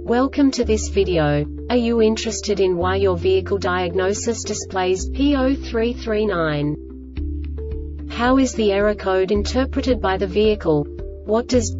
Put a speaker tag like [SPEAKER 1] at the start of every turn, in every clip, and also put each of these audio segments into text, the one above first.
[SPEAKER 1] Welcome to this video. Are you interested in why your vehicle diagnosis displays P0339? How is the error code interpreted by the vehicle? What does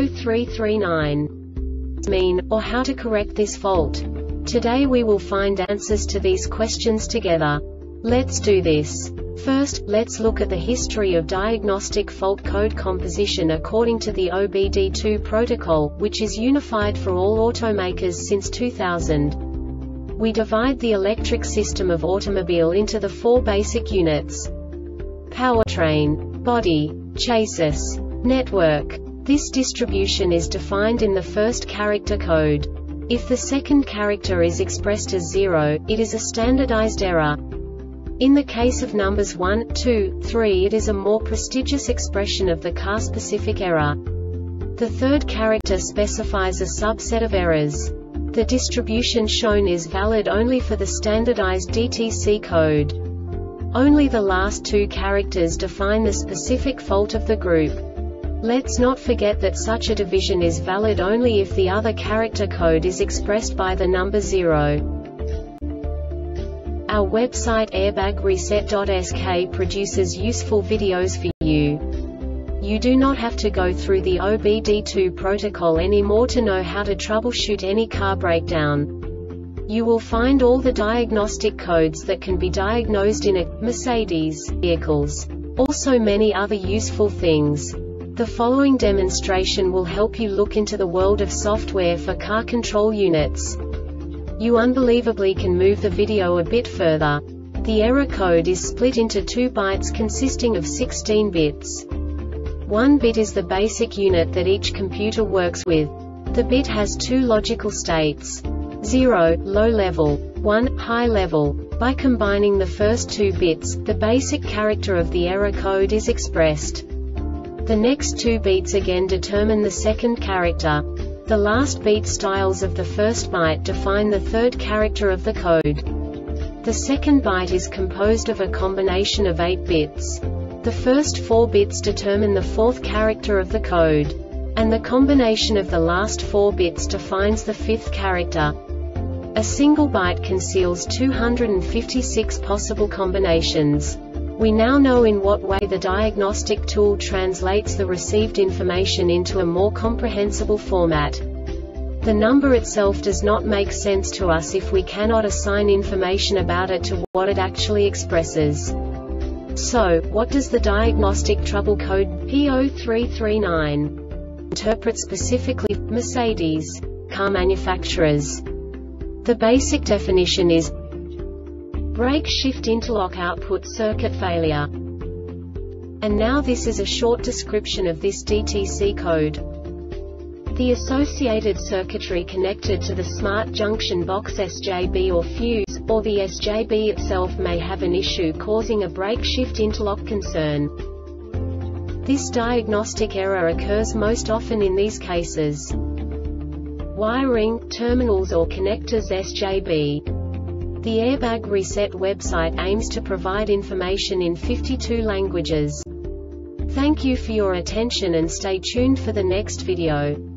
[SPEAKER 1] P0339 mean, or how to correct this fault? Today we will find answers to these questions together. Let's do this. First, let's look at the history of diagnostic fault code composition according to the OBD2 protocol, which is unified for all automakers since 2000. We divide the electric system of automobile into the four basic units: powertrain, body, chassis, network. This distribution is defined in the first character code. If the second character is expressed as 0, it is a standardized error. In the case of numbers 1, 2, 3, it is a more prestigious expression of the car-specific error. The third character specifies a subset of errors. The distribution shown is valid only for the standardized DTC code. Only the last two characters define the specific fault of the group. Let's not forget that such a division is valid only if the other character code is expressed by the number 0. Our website airbagreset.sk produces useful videos for you. You do not have to go through the OBD2 protocol anymore to know how to troubleshoot any car breakdown. You will find all the diagnostic codes that can be diagnosed in a Mercedes vehicles. Also many other useful things. The following demonstration will help you look into the world of software for car control units. You unbelievably can move the video a bit further. The error code is split into 2 bytes consisting of 16 bits. 1 bit is the basic unit that each computer works with. The bit has 2 logical states: 0, low level, 1, high level. By combining the first 2 bits, the basic character of the error code is expressed. The next 2 beats again determine the second character. The last beat styles of the first byte define the third character of the code. The second byte is composed of a combination of 8 bits. The first 4 bits determine the fourth character of the code. And the combination of the last 4 bits defines the fifth character. A single byte conceals 256 possible combinations. We now know in what way the diagnostic tool translates the received information into a more comprehensible format. The number itself does not make sense to us if we cannot assign information about it to what it actually expresses. So, what does the diagnostic trouble code P0339 interpret specifically for Mercedes car manufacturers? The basic definition is brake shift interlock output circuit failure. And now this is a short description of this DTC code. The associated circuitry connected to the smart junction box SJB or fuse, or the SJB itself may have an issue causing a brake shift interlock concern. This diagnostic error occurs most often in these cases: wiring, terminals or connectors SJB. The Airbag Reset website aims to provide information in 52 languages. Thank you for your attention and stay tuned for the next video.